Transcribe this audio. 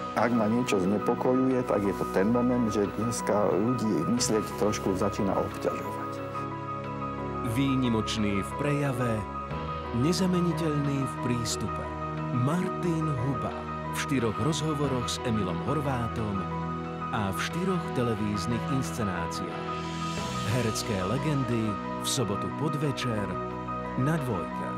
Ak ma niečo znepokojuje, tak je to ten moment, že dneska ľudí myslieť trošku začína obťažovať. Výnimočný v prejave, nezameniteľný v prístupe. Martin Huba v 4 rozhovoroch s Emilom Horvátom a v 4 televíznych inscenáciách. Herecké legendy v sobotu podvečer na Dvojke.